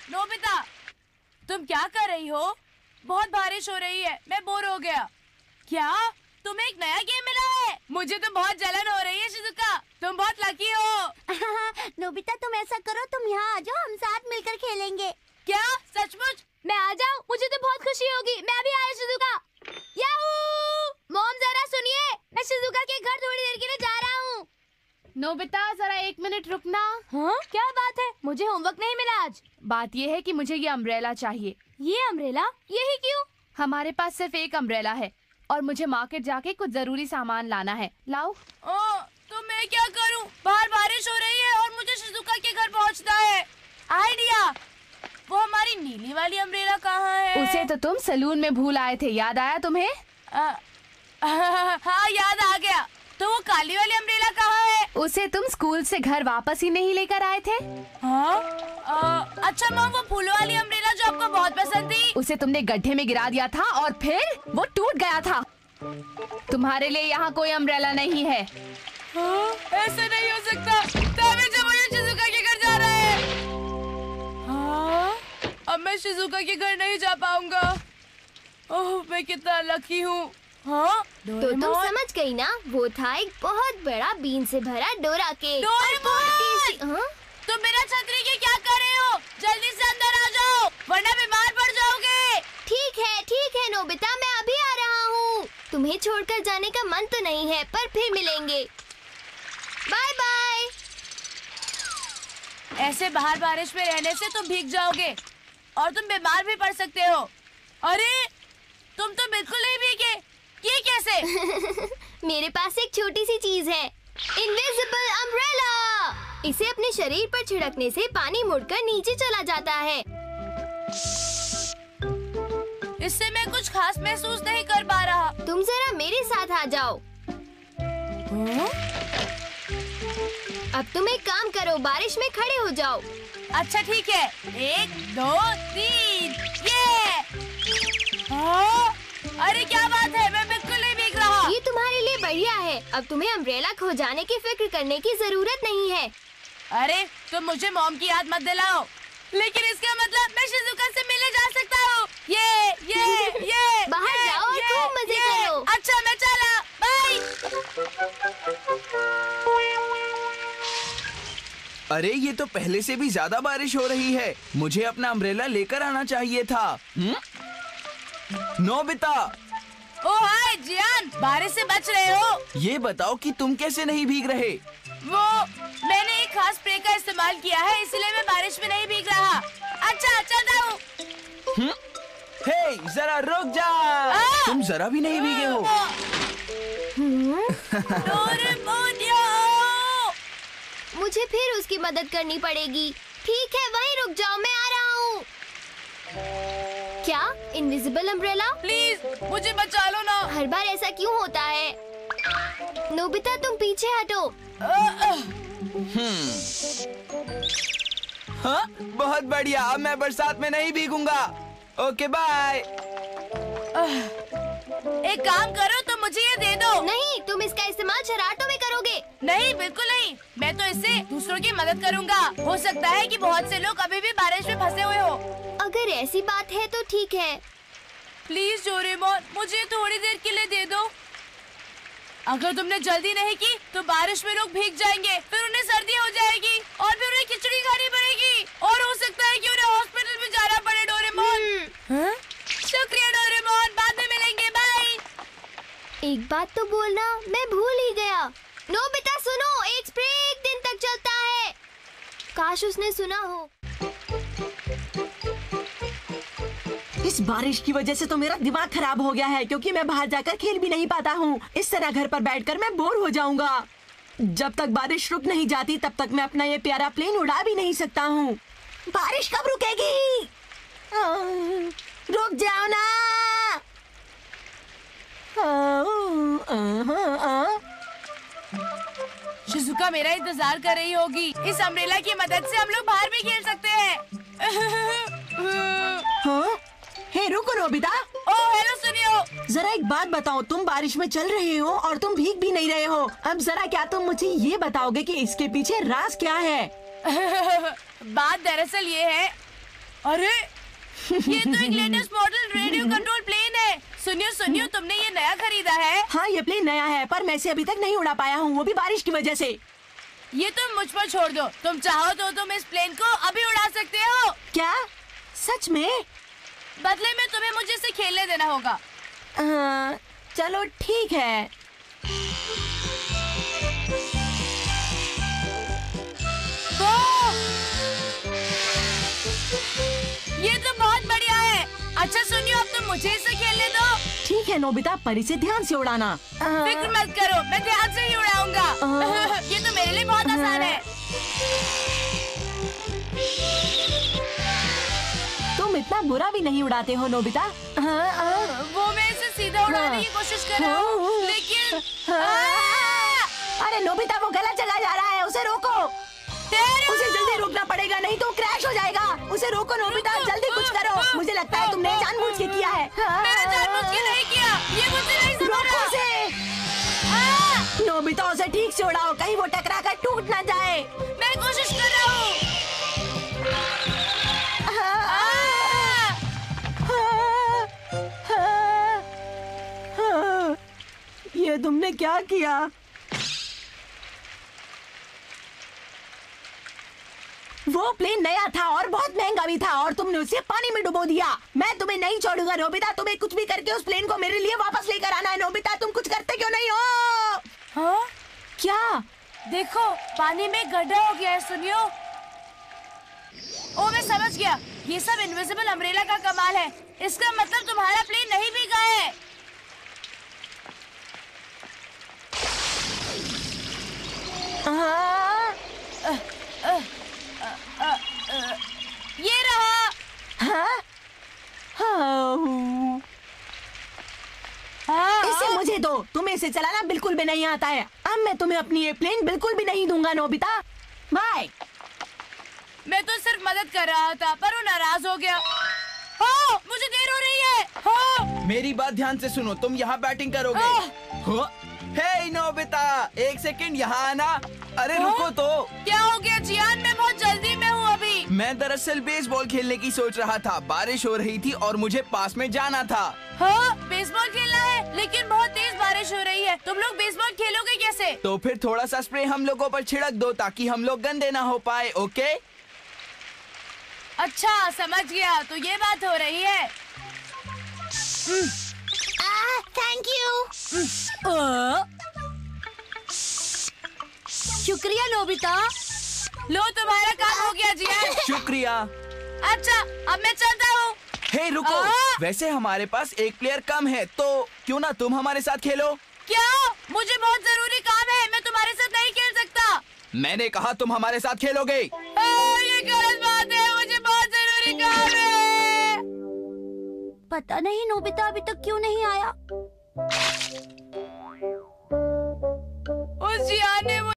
Nobita, तुम क्या कर रही हो? बहुत बारिश हो रही है, मैं बोर हो गया। क्या तुम्हें एक नया गेम मिला है? मुझे तो बहुत जलन हो रही है शिजुका, तुम बहुत लकी हो। नोबिता तुम ऐसा करो, तुम यहाँ आ जाओ, हम साथ मिलकर खेलेंगे। क्या सचमुच? मैं आ जाऊँ? मुझे तो बहुत खुशी होगी। मैं भी आया शिजुका। याहू! मॉम जरा सुनिए, मैं शिजुका के घर थोड़ी देर के लिए जा रहा हूँ। नोबिता जरा 1 मिनट रुकना। हाँ क्या बात है? मुझे होमवर्क नहीं मिला आज। बात ये है कि मुझे ये अम्ब्रेला चाहिए। ये अम्ब्रेला? यही क्यों? हमारे पास सिर्फ एक अम्ब्रेला है और मुझे मार्केट जाके कुछ जरूरी सामान लाना है। लाओ। तो मैं क्या करूं? बाहर बारिश हो रही है और मुझे शिजुका के घर पहुंचना है। आइडिया! वो हमारी नीली वाली अम्ब्रेला कहाँ है? उसे तो तुम सैलून में भूल आए थे, याद आया तुम्हें? हाँ याद आ गया। तो वो काली वाली अम्ब्रेला कहाँ है? उसे तुम स्कूल से घर वापस ही नहीं लेकर आए थे? हाँ? अच्छा मॉम, वो फूलों वाली अम्ब्रेला जो आपको बहुत पसंद थी, उसे तुमने गड्ढे में गिरा दिया था और फिर वो टूट गया था। तुम्हारे लिए यहाँ कोई अम्ब्रेला नहीं है। ऐसा नहीं हो सकता। तभी जब मुझे शिजुका के घर जाना है। हाँ? अब मैं शिजुका के घर नहीं जा पाऊंगा। ओह, मैं कितना लकी हूँ। हाँ? तो तुम समझ गई ना, वो था एक बहुत बड़ा बीन से भरा डोरा केक। डोरेमोन! तुम बिना छतरी के क्या कर रहे हो? जल्दी से अंदर आ जाओ, वरना बीमार पड़ जाओगे। ठीक है नोबिता, मैं अभी आ रहा हूँ। तुम्हें छोड़कर जाने का मन तो नहीं है, पर फिर मिलेंगे। Bye bye. ऐसे बाहर बारिश में रहने से तुम भीग जाओगे और तुम बीमार भी पड़ सकते हो। अरे तुम तो बिल्कुल नहीं भीगे, ये कैसे? मेरे पास एक छोटी सी चीज है, इनविजिबल अम्ब्रेला। इसे अपने शरीर पर छिड़कने से पानी मुड़कर नीचे चला जाता है। इससे मैं कुछ खास महसूस नहीं कर पा रहा। तुम जरा मेरे साथ आ जाओ। अब तुम एक काम करो, बारिश में खड़े हो जाओ। अच्छा ठीक है, 1 2 3 ये। अरे क्या बात है, मैं बिल्कुल नहीं भीग रहा। ये तुम्हारे लिए बढ़िया है। अब तुम्हें अम्ब्रेला खो जाने की फिक्र करने की जरूरत नहीं है। अरे तुम मुझे मॉम की याद मत दिलाओ। लेकिन इसका मतलब मैं शिजुका से मिलने जा सकता हूँ। ये बाहर जाओ और खूब मजे करो। अच्छा मैं चला, बाय। अरे ये तो पहले से भी ज्यादा बारिश हो रही है। मुझे अपना अम्ब्रेला लेकर आना चाहिए था। नोबिता! ओह हाय जियान, बारिश से बच रहे हो? ये बताओ कि तुम कैसे नहीं भीग रहे? वो मैंने एक खास स्प्रे का इस्तेमाल किया है, इसलिए मैं बारिश में नहीं भीग रहा। अच्छा चलता हूँ। हे जरा रुक जा। तुम जरा भी नहीं भीगे हो। डोरेमोनियो! मुझे फिर उसकी मदद करनी पड़ेगी। ठीक है, वहीं रुक जाओ, मैं आ रहा हूँ। क्या इनविजिबल अम्ब्रेला? प्लीज मुझे बचा लो ना। हर बार ऐसा क्यों होता है? नोबिता तुम पीछे हटो। हाँ, बहुत बढ़िया। अब मैं बरसात में नहीं भीगूंगा। Okay bye. एक काम करो, तुम मुझे ये दे दो। नहीं, तुम इसका इस्तेमाल शरारतों में करोगे। नहीं बिल्कुल नहीं, मैं तो इससे दूसरों की मदद करूंगा। हो सकता है कि बहुत से लोग अभी भी बारिश में फंसे हुए हो। अगर ऐसी बात है तो ठीक है। प्लीज डोरेमोन, मुझे थोड़ी देर के लिए दे दो। अगर तुमने जल्दी नहीं की तो बारिश में लोग भीग जाएंगे, फिर उन्हें सर्दी हो जाएगी और फिर उन्हें खिचड़ी खानी पड़ेगी और हो सकता है कि उन्हें हॉस्पिटल में जाना पड़े। डोरेमोन शुक्रिया डोरेमोन, बाद में मिलेंगे, बाय। एक बात तो बोलना मैं भूल ही गया। नोबिता सुनो, एक स्प्रे 1 दिन तक चलता है। काश उसने सुना हो। इस बारिश की वजह से तो मेरा दिमाग खराब हो गया है, क्योंकि मैं बाहर जाकर खेल भी नहीं पाता हूँ। इस तरह घर पर बैठकर मैं बोर हो जाऊंगा। जब तक बारिश रुक नहीं जाती तब तक मैं अपना ये प्यारा प्लेन उड़ा भी नहीं सकता हूँ। बारिश कब रुकेगी? रुक जाओ ना। शिजुका मेरा इंतजार कर रही होगी। इस अम्ब्रेला की मदद से हम लोग बाहर भी खेल सकते हैं। हाँ? हे रुको नोबिता। ओह हेलो, सुनियो। जरा एक बात बताओ, तुम बारिश में चल रहे हो और तुम भीग भी नहीं रहे हो। अब जरा क्या तुम मुझे ये बताओगे कि इसके पीछे राज क्या है? बात दरअसल ये है अरे ये तो एक latest model radio control plane है। सुनियो सुनियो, तुमने ये नया खरीदा है? हाँ, ये प्लेन नया है, पर मैं इसे अभी तक नहीं उड़ा पाया हूँ, वो भी बारिश की वजह से। ये तुम मुझ पर छोड़ दो। तुम चाहो तो तुम इस प्लेन को अभी उड़ा सकते हो। क्या? सच में? बदले में तुम्हें मुझे इसे खेलने देना होगा। चलो ठीक है। वाह! ये तो बहुत बढ़िया है। अच्छा सुनियो, अब तुम मुझे इसे खेलने दो। ठीक है नोबिता, पर इसे ध्यान से उड़ाना। फिक्र मत करो, मैं ध्यान से ही उड़ाऊंगा। ये तो मेरे लिए बहुत आसान है। तुम इतना बुरा भी नहीं उड़ाते हो नोबिता। वो मैं इसे सीधा उड़ाने की कोशिश कर रहा हूँ, लेकिन अरे नोबिता, वो गलत जगह जा रहा है, उसे रोको। उसे जल्दी रोकना पड़ेगा, नहीं तो क्रैश हो जाएगा। उसे रोको नोबिता, जल्दी कुछ करो। मुझे लगता है तुमने जानबूझ के किया है। मैंने जानबूझ के नहीं किया, ये मुझे नहीं समझ रोको रहा। उसे। नोबिता, उसे ठीक से उड़ाओ, कहीं वो टकरा कर टूट ना जाए। मैं कोशिश कर रहा हूँ। ये तुमने क्या किया? वो प्लेन नया था और बहुत महंगा भी था, और तुमने उसे पानी में डुबो दिया। मैं तुम्हें नहीं छोड़ूंगा नोबिता, तुम्हें कुछ भी करके उस प्लेन को मेरे लिए वापस लेकर आना है। नोबिता, तुम कुछ करते क्यों नहीं हो? हाँ? क्या? देखो, पानी में गड्ढा हो गया है। सुनियो। ओ, मैं समझ गया। ये सब इनविजिबल अम्ब्रेला का कमाल है। इसका मतलब तुम्हारा प्लेन नहीं भीगा है। ये रहा। हाँ? इसे मुझे दो, तुम्हें इसे चलाना बिल्कुल भी नहीं आता है। अब मैं तुम्हें अपनी ये प्लेन बिल्कुल भी नहीं दूंगा नोबिता। बाय। मैं तो सिर्फ मदद कर रहा था, पर वो नाराज हो गया। हाँ, मुझे देर हो रही है। हाँ। मेरी बात ध्यान से सुनो, तुम यहाँ बैटिंग करोगे। हाँ? हे नोबिता, एक सेकंड यहाँ आना। अरे रुको तो। क्या हो गया जियान? मैं बहुत जल्दी में हूँ अभी। मैं दरअसल बेसबॉल खेलने की सोच रहा था। बारिश हो रही थी और मुझे पास में जाना था। हाँ, बेसबॉल खेलना है, लेकिन बहुत तेज बारिश हो रही है। तुम लोग बेसबॉल खेलोगे कैसे? तो फिर थोड़ा सा स्प्रे हम लोगों पर छिड़क दो, ताकि हम लोग गंदे ना हो पाए। ओके? अच्छा, समझ गया। तो ये बात हो रही है। Thank you. शुक्रिया नोबिता। लो, तुम्हारा काम हो गया जियान। शुक्रिया। अच्छा, अब मैं चलता हूँ। हे रुको, वैसे हमारे पास एक प्लेयर कम है, तो क्यों ना तुम हमारे साथ खेलो? क्या? मुझे बहुत जरूरी काम है, मैं तुम्हारे साथ नहीं खेल सकता। मैंने कहा तुम हमारे साथ खेलोगे। ये गलत बात है, मुझे बहुत जरूरी काम है। पता नहीं नोबिता अभी तक क्यों नहीं आया। उस जियान ने